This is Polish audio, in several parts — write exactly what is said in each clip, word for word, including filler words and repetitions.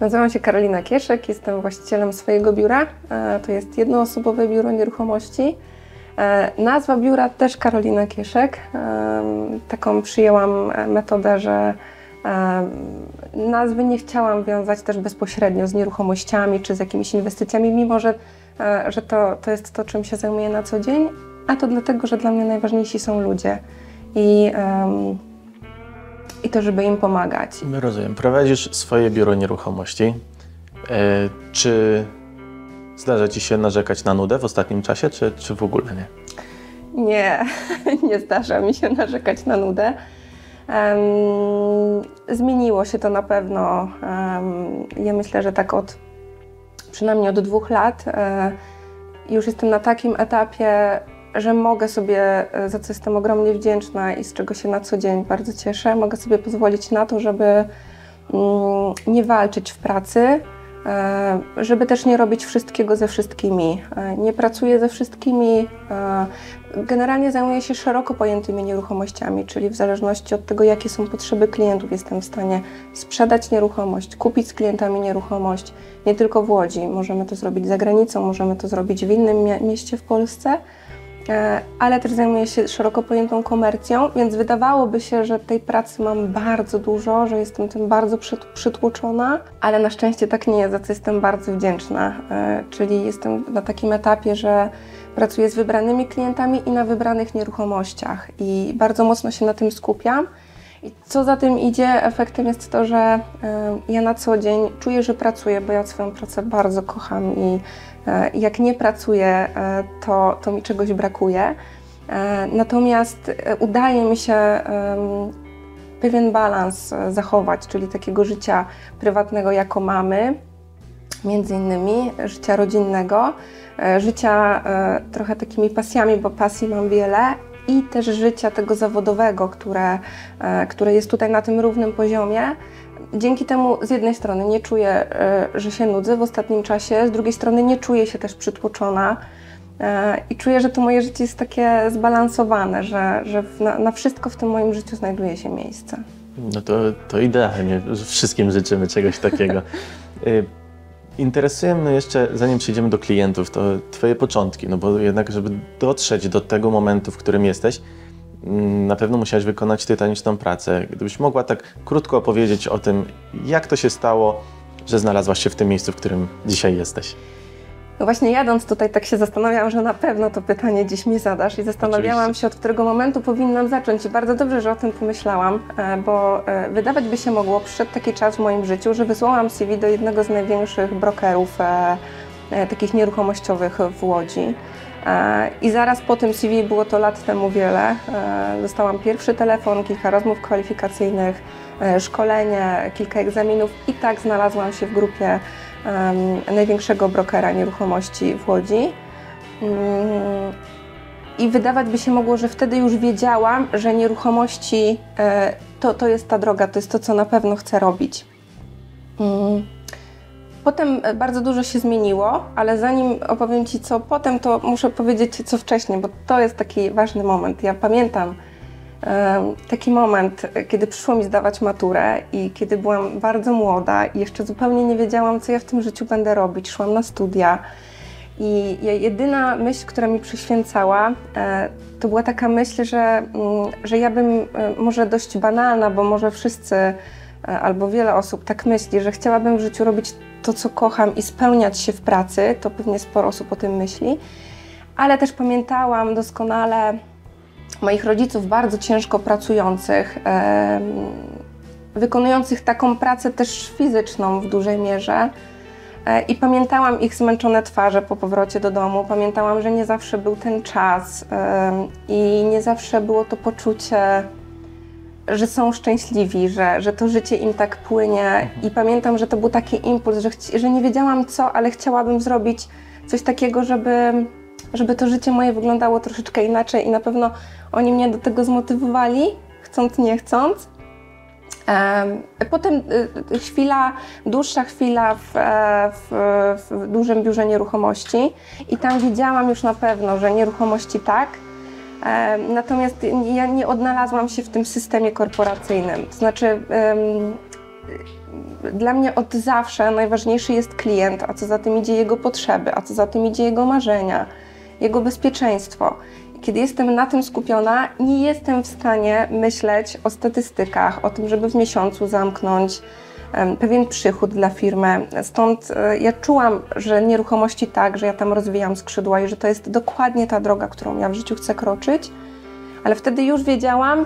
Nazywam się Karolina Kieszek, jestem właścicielem swojego biura. To jest jednoosobowe biuro nieruchomości. Nazwa biura też Karolina Kieszek. Taką przyjęłam metodę, że nazwy nie chciałam wiązać też bezpośrednio z nieruchomościami czy z jakimiś inwestycjami, mimo że, że to, to jest to, czym się zajmuję na co dzień, a to dlatego, że dla mnie najważniejsi są ludzie i, um, i to, żeby im pomagać. Rozumiem. Prowadzisz swoje biuro nieruchomości. E, czy zdarza Ci się narzekać na nudę w ostatnim czasie, czy, czy w ogóle nie? Nie, nie zdarza mi się narzekać na nudę. Um, zmieniło się to na pewno. Um, ja myślę, że tak od przynajmniej od dwóch lat e, już jestem na takim etapie, że mogę sobie, za co jestem ogromnie wdzięczna i z czego się na co dzień bardzo cieszę, mogę sobie pozwolić na to, żeby mm, nie walczyć w pracy, e, żeby też nie robić wszystkiego ze wszystkimi. E, nie pracuję ze wszystkimi. E, generalnie zajmuję się szeroko pojętymi nieruchomościami, czyli w zależności od tego, jakie są potrzeby klientów, jestem w stanie sprzedać nieruchomość, kupić z klientami nieruchomość, nie tylko w Łodzi. Możemy to zrobić za granicą, możemy to zrobić w innym mie mieście w Polsce. Ale też zajmuję się szeroko pojętą komercją, więc wydawałoby się, że tej pracy mam bardzo dużo, że jestem tym bardzo przytłoczona, ale na szczęście tak nie jest, za co jestem bardzo wdzięczna. Czyli jestem na takim etapie, że pracuję z wybranymi klientami i na wybranych nieruchomościach i bardzo mocno się na tym skupiam. I co za tym idzie, efektem jest to, że ja na co dzień czuję, że pracuję, bo ja swoją pracę bardzo kocham i jak nie pracuję, to, to mi czegoś brakuje. Natomiast udaje mi się pewien balans zachować, czyli takiego życia prywatnego jako mamy, między innymi życia rodzinnego, życia trochę takimi pasjami, bo pasji mam wiele, i też życia tego zawodowego, które, które jest tutaj na tym równym poziomie. Dzięki temu z jednej strony nie czuję, że się nudzę w ostatnim czasie, z drugiej strony nie czuję się też przytłoczona i czuję, że to moje życie jest takie zbalansowane, że, że na, na wszystko w tym moim życiu znajduje się miejsce. No to, to idealnie, wszystkim życzymy czegoś takiego. Interesuje mnie jeszcze, zanim przejdziemy do klientów, to Twoje początki, no bo jednak, żeby dotrzeć do tego momentu, w którym jesteś, na pewno musiałaś wykonać tytaniczną pracę. Gdybyś mogła tak krótko opowiedzieć o tym, jak to się stało, że znalazłaś się w tym miejscu, w którym dzisiaj jesteś. No właśnie jadąc tutaj tak się zastanawiałam, że na pewno to pytanie dziś mi zadasz i zastanawiałam Oczywiście. się, od którego momentu powinnam zacząć i bardzo dobrze, że o tym pomyślałam, bo wydawać by się mogło, przyszedł taki czas w moim życiu, że wysłałam C V do jednego z największych brokerów e, e, takich nieruchomościowych w Łodzi e, i zaraz po tym C V, było to lat temu wiele, e, dostałam pierwszy telefon, kilka rozmów kwalifikacyjnych, e, szkolenie, kilka egzaminów i tak znalazłam się w grupie Um, największego brokera nieruchomości w Łodzi. Um, I wydawać by się mogło, że wtedy już wiedziałam, że nieruchomości e, to, to jest ta droga, to jest to, co na pewno chcę robić. Um, potem bardzo dużo się zmieniło, ale zanim opowiem Ci co potem, to muszę powiedzieć co wcześniej, bo to jest taki ważny moment. Ja pamiętam taki moment, kiedy przyszło mi zdawać maturę i kiedy byłam bardzo młoda i jeszcze zupełnie nie wiedziałam, co ja w tym życiu będę robić. Szłam na studia i jedyna myśl, która mi przyświęcała, to była taka myśl, że, że ja bym, może dość banalna, bo może wszyscy albo wiele osób tak myśli, że chciałabym w życiu robić to, co kocham i spełniać się w pracy. To pewnie sporo osób o tym myśli, ale też pamiętałam doskonale moich rodziców bardzo ciężko pracujących, e, wykonujących taką pracę też fizyczną w dużej mierze e, i pamiętałam ich zmęczone twarze po powrocie do domu, pamiętałam, że nie zawsze był ten czas e, i nie zawsze było to poczucie, że są szczęśliwi, że, że to życie im tak płynie i pamiętam, że to był taki impuls, że, że nie wiedziałam co, ale chciałabym zrobić coś takiego, żeby żeby to życie moje wyglądało troszeczkę inaczej i na pewno oni mnie do tego zmotywowali, chcąc nie chcąc. Potem chwila, dłuższa chwila w, w, w dużym biurze nieruchomości i tam wiedziałam już na pewno, że nieruchomości tak, natomiast ja nie odnalazłam się w tym systemie korporacyjnym. To znaczy dla mnie od zawsze najważniejszy jest klient, a co za tym idzie jego potrzeby, a co za tym idzie jego marzenia, jego bezpieczeństwo. Kiedy jestem na tym skupiona, nie jestem w stanie myśleć o statystykach, o tym, żeby w miesiącu zamknąć pewien przychód dla firmy. Stąd ja czułam, że nieruchomości tak, że ja tam rozwijam skrzydła i że to jest dokładnie ta droga, którą ja w życiu chcę kroczyć, ale wtedy już wiedziałam,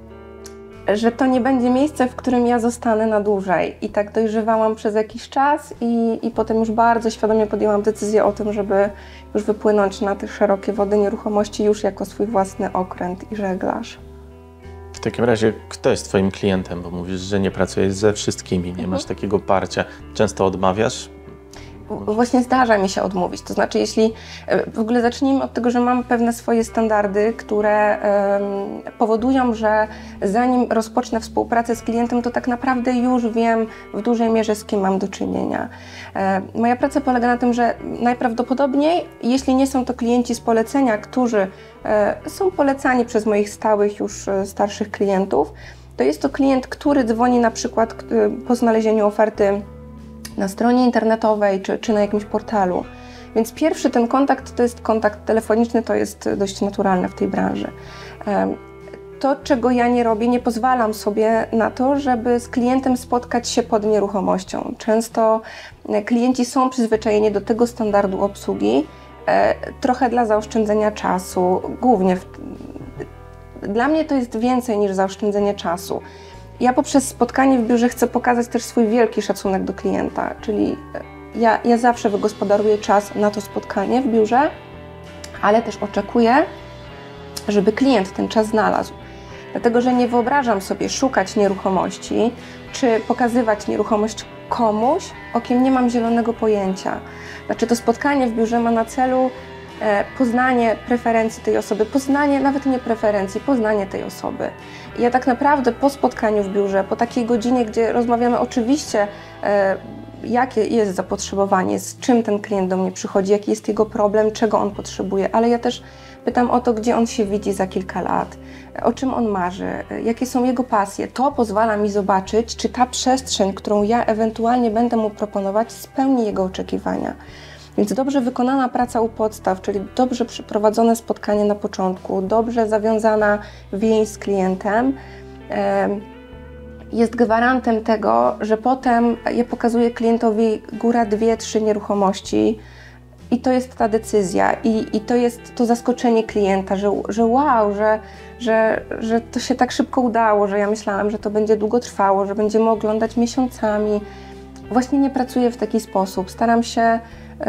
że to nie będzie miejsce, w którym ja zostanę na dłużej. I tak dojrzewałam przez jakiś czas i, i potem już bardzo świadomie podjęłam decyzję o tym, żeby już wypłynąć na te szerokie wody nieruchomości już jako swój własny okręt i żeglarz. W takim razie, kto jest twoim klientem? Bo mówisz, że nie pracujesz ze wszystkimi, nie Mhm. masz takiego parcia. Często odmawiasz? Właśnie zdarza mi się odmówić. To znaczy, jeśli w ogóle zacznijmy od tego, że mam pewne swoje standardy, które um, powodują, że zanim rozpocznę współpracę z klientem, to tak naprawdę już wiem w dużej mierze, z kim mam do czynienia. E, moja praca polega na tym, że najprawdopodobniej, jeśli nie są to klienci z polecenia, którzy e, są polecani przez moich stałych już e, starszych klientów, to jest to klient, który dzwoni na przykład e, po znalezieniu oferty na stronie internetowej czy, czy na jakimś portalu. Więc pierwszy ten kontakt to jest kontakt telefoniczny, to jest dość naturalne w tej branży. To, czego ja nie robię, nie pozwalam sobie na to, żeby z klientem spotkać się pod nieruchomością. Często klienci są przyzwyczajeni do tego standardu obsługi, trochę dla zaoszczędzenia czasu, głównie w, dla mnie to jest więcej niż zaoszczędzenie czasu. Ja poprzez spotkanie w biurze chcę pokazać też swój wielki szacunek do klienta, czyli ja, ja zawsze wygospodaruję czas na to spotkanie w biurze, ale też oczekuję, żeby klient ten czas znalazł. Dlatego, że nie wyobrażam sobie szukać nieruchomości, czy pokazywać nieruchomość komuś, o kim nie mam zielonego pojęcia. Znaczy to spotkanie w biurze ma na celu poznanie preferencji tej osoby, poznanie nawet nie preferencji, poznanie tej osoby. I ja tak naprawdę po spotkaniu w biurze, po takiej godzinie, gdzie rozmawiamy oczywiście, e, jakie jest zapotrzebowanie, z czym ten klient do mnie przychodzi, jaki jest jego problem, czego on potrzebuje, ale ja też pytam o to, gdzie on się widzi za kilka lat, o czym on marzy, jakie są jego pasje. To pozwala mi zobaczyć, czy ta przestrzeń, którą ja ewentualnie będę mu proponować, spełni jego oczekiwania. Więc dobrze wykonana praca u podstaw, czyli dobrze przeprowadzone spotkanie na początku, dobrze zawiązana więź z klientem, jest gwarantem tego, że potem ja pokazuję klientowi góra dwie, trzy nieruchomości i to jest ta decyzja i, i to jest to zaskoczenie klienta, że, że wow, że, że, że to się tak szybko udało, że ja myślałam, że to będzie długo trwało, że będziemy oglądać miesiącami. Właśnie nie pracuję w taki sposób. Staram się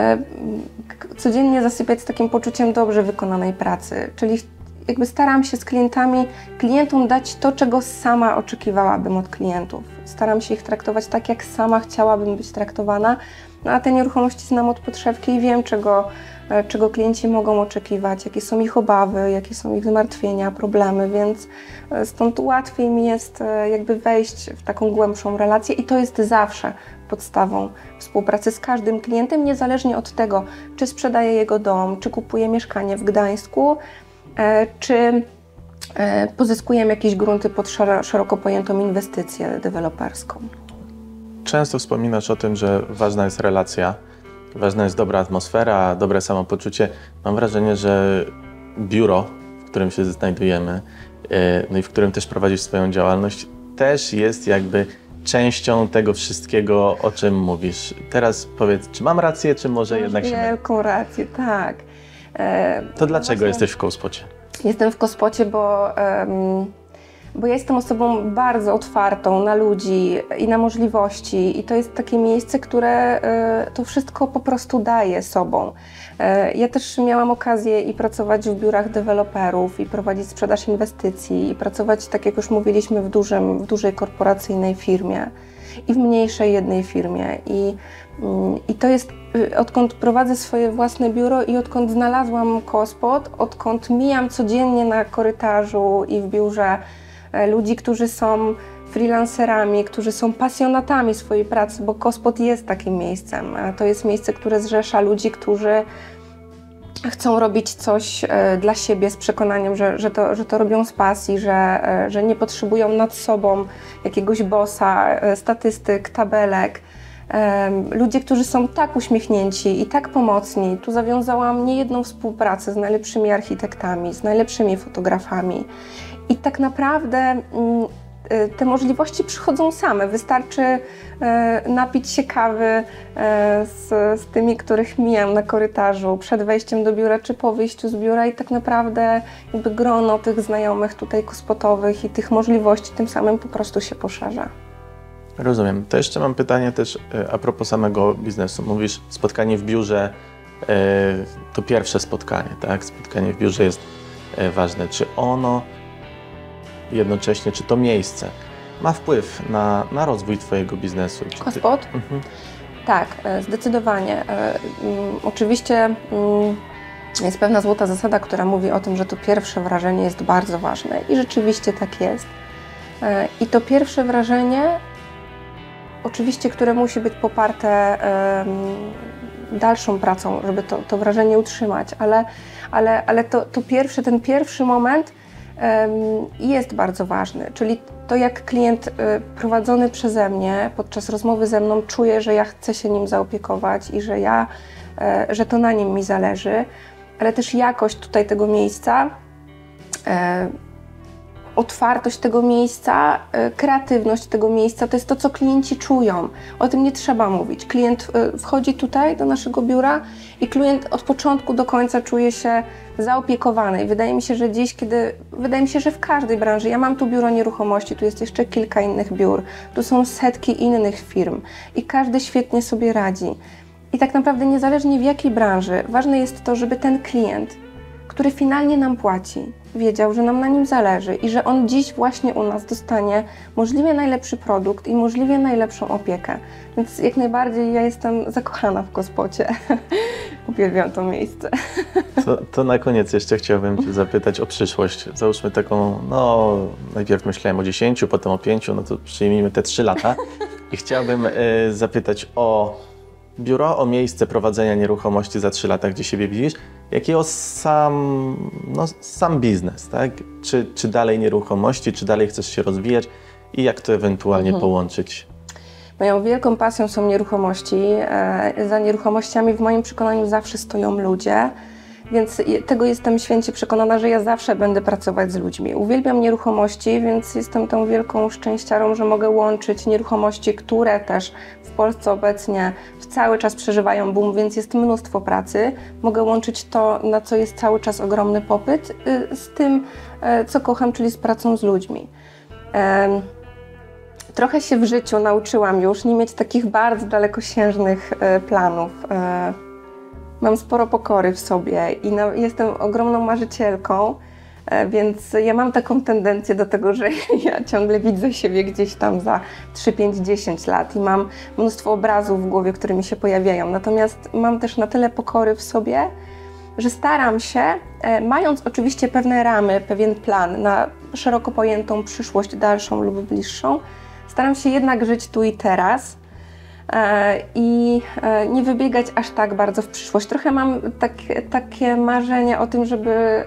codziennie zasypiać z takim poczuciem dobrze wykonanej pracy, czyli jakby staram się z klientami, klientom dać to, czego sama oczekiwałabym od klientów. Staram się ich traktować tak, jak sama chciałabym być traktowana, no a te nieruchomości znam od podszewki i wiem, czego, czego klienci mogą oczekiwać, jakie są ich obawy, jakie są ich zmartwienia, problemy, więc stąd łatwiej mi jest jakby wejść w taką głębszą relację i to jest zawsze podstawą współpracy z każdym klientem, niezależnie od tego, czy sprzedaje jego dom, czy kupuje mieszkanie w Gdańsku, czy pozyskujemy jakieś grunty pod szeroko pojętą inwestycję deweloperską. Często wspominasz o tym, że ważna jest relacja, ważna jest dobra atmosfera, dobre samopoczucie. Mam wrażenie, że biuro, w którym się znajdujemy, no i w którym też prowadzisz swoją działalność, też jest jakby częścią tego wszystkiego, o czym mówisz. Teraz powiedz, czy mam rację, czy może Masz jednak się mylę? Wielką rację, tak. E, To dlaczego właśnie jesteś w Kołspocie? Jestem w Kołspocie, bo, um, bo ja jestem osobą bardzo otwartą na ludzi i na możliwości i to jest takie miejsce, które e, to wszystko po prostu daje sobą. E, ja też miałam okazję i pracować w biurach deweloperów, i prowadzić sprzedaż inwestycji, i pracować, tak jak już mówiliśmy, w, dużym, w dużej korporacyjnej firmie i w mniejszej jednej firmie. I, i to jest, odkąd prowadzę swoje własne biuro i odkąd znalazłam Kołspot, odkąd mijam codziennie na korytarzu i w biurze ludzi, którzy są freelancerami, którzy są pasjonatami swojej pracy, bo Kołspot jest takim miejscem. To jest miejsce, które zrzesza ludzi, którzy chcą robić coś e, dla siebie z przekonaniem, że, że, to, że to robią z pasji, że, e, że nie potrzebują nad sobą jakiegoś bossa, e, statystyk, tabelek. E, ludzie, którzy są tak uśmiechnięci i tak pomocni. Tu zawiązałam niejedną współpracę z najlepszymi architektami, z najlepszymi fotografami. I tak naprawdę mm, te możliwości przychodzą same. Wystarczy e, napić się kawy e, z, z tymi, których mijam na korytarzu przed wejściem do biura czy po wyjściu z biura i tak naprawdę jakby grono tych znajomych tutaj kospotowych i tych możliwości tym samym po prostu się poszerza. Rozumiem. To jeszcze mam pytanie też e, a propos samego biznesu. Mówisz, spotkanie w biurze e, to pierwsze spotkanie, tak? Spotkanie w biurze jest e, ważne. Czy ono jednocześnie, czy to miejsce ma wpływ na, na rozwój Twojego biznesu? Czy ty... Kospot? Mhm. Tak, e, zdecydowanie. E, mm, oczywiście mm, jest pewna złota zasada, która mówi o tym, że to pierwsze wrażenie jest bardzo ważne i rzeczywiście tak jest. E, I to pierwsze wrażenie, oczywiście, które musi być poparte e, dalszą pracą, żeby to, to wrażenie utrzymać, ale, ale, ale to, to pierwszy, ten pierwszy moment jest bardzo ważny, czyli to jak klient prowadzony przeze mnie podczas rozmowy ze mną czuje, że ja chcę się nim zaopiekować i że ja, że to na nim mi zależy, ale też jakość tutaj tego miejsca, otwartość tego miejsca, kreatywność tego miejsca, to jest to, co klienci czują. O tym nie trzeba mówić. Klient wchodzi tutaj do naszego biura i klient od początku do końca czuje się zaopiekowany. I wydaje mi się, że dziś, kiedy, wydaje mi się, że w każdej branży, ja mam tu biuro nieruchomości, tu jest jeszcze kilka innych biur, tu są setki innych firm i każdy świetnie sobie radzi. I tak naprawdę niezależnie w jakiej branży, ważne jest to, żeby ten klient, który finalnie nam płaci, wiedział, że nam na nim zależy i że on dziś właśnie u nas dostanie możliwie najlepszy produkt i możliwie najlepszą opiekę. Więc jak najbardziej ja jestem zakochana w Kospocie. Uwielbiam to miejsce. To, to na koniec jeszcze chciałbym Cię zapytać o przyszłość. Załóżmy taką, no najpierw myślałem o dziesięciu, potem o pięciu, no to przyjmijmy te trzy lata. I chciałbym y, zapytać o biuro, o miejsce prowadzenia nieruchomości za trzy lata, gdzie siebie widzisz, jak i o sam, no, sam biznes, tak? Czy, czy dalej nieruchomości, czy dalej chcesz się rozwijać i jak to ewentualnie mhm. połączyć? Moją wielką pasją są nieruchomości. Za nieruchomościami w moim przekonaniu zawsze stoją ludzie, więc tego jestem święcie przekonana, że ja zawsze będę pracować z ludźmi. Uwielbiam nieruchomości, więc jestem tą wielką szczęściarą, że mogę łączyć nieruchomości, które też w Polsce obecnie cały czas przeżywają boom, więc jest mnóstwo pracy. Mogę łączyć to, na co jest cały czas ogromny popyt, z tym, co kocham, czyli z pracą z ludźmi. Trochę się w życiu nauczyłam już nie mieć takich bardzo dalekosiężnych planów. Mam sporo pokory w sobie i no, jestem ogromną marzycielką, więc ja mam taką tendencję do tego, że ja ciągle widzę siebie gdzieś tam za trzy, pięć, dziesięć lat i mam mnóstwo obrazów w głowie, które mi się pojawiają. Natomiast mam też na tyle pokory w sobie, że staram się, mając oczywiście pewne ramy, pewien plan na szeroko pojętą przyszłość dalszą lub bliższą, staram się jednak żyć tu i teraz i nie wybiegać aż tak bardzo w przyszłość. Trochę mam tak, takie marzenie o tym, żeby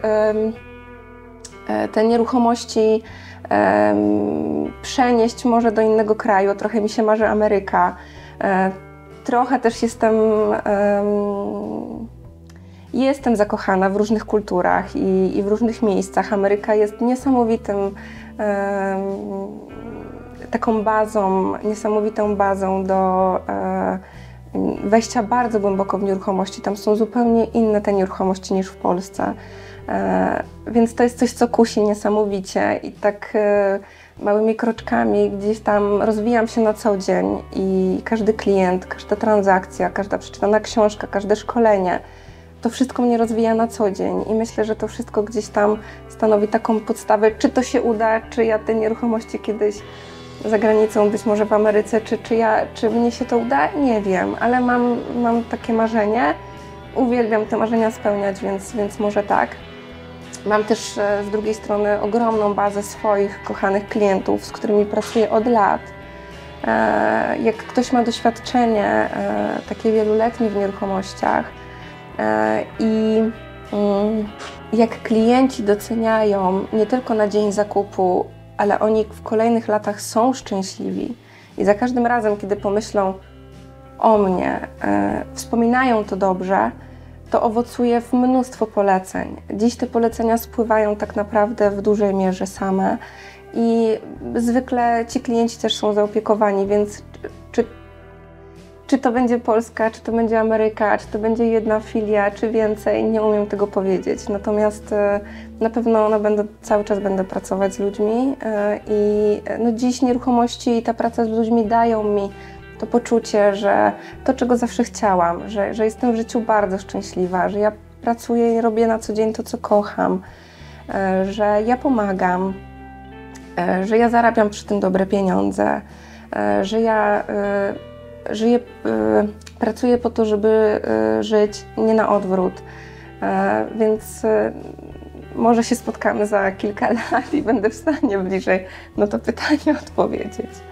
te nieruchomości przenieść może do innego kraju. Trochę mi się marzy Ameryka. Trochę też jestem, jestem zakochana w różnych kulturach i, i w różnych miejscach. Ameryka jest niesamowitym taką bazą, niesamowitą bazą do e, wejścia bardzo głęboko w nieruchomości. Tam są zupełnie inne te nieruchomości niż w Polsce. E, więc to jest coś, co kusi niesamowicie i tak e, małymi kroczkami gdzieś tam rozwijam się na co dzień i każdy klient, każda transakcja, każda przeczytana książka, każde szkolenie, to wszystko mnie rozwija na co dzień i myślę, że to wszystko gdzieś tam stanowi taką podstawę, czy to się uda, czy ja te nieruchomości kiedyś za granicą, być może w Ameryce, czy, czy, ja, czy mnie się to uda, nie wiem, ale mam, mam takie marzenie, uwielbiam te marzenia spełniać, więc, więc może tak. Mam też z drugiej strony ogromną bazę swoich kochanych klientów, z którymi pracuję od lat. Jak ktoś ma doświadczenie takie wieloletnie w nieruchomościach, I jak klienci doceniają nie tylko na dzień zakupu, ale oni w kolejnych latach są szczęśliwi i za każdym razem, kiedy pomyślą o mnie, wspominają to dobrze, to owocuje w mnóstwo poleceń. Dziś te polecenia spływają tak naprawdę w dużej mierze same i zwykle ci klienci też są zaopiekowani, więc czy, czy to będzie Polska, czy to będzie Ameryka, czy to będzie jedna filia, czy więcej, nie umiem tego powiedzieć. Natomiast na pewno no, będę, cały czas będę pracować z ludźmi i no, dziś nieruchomości i ta praca z ludźmi dają mi to poczucie, że to, czego zawsze chciałam, że, że jestem w życiu bardzo szczęśliwa, że ja pracuję i robię na co dzień to, co kocham, że ja pomagam, że ja zarabiam przy tym dobre pieniądze, że ja żyję, pracuję po to, żeby żyć, nie na odwrót. Więc może się spotkamy za kilka lat i będę w stanie bliżej na to pytanie odpowiedzieć.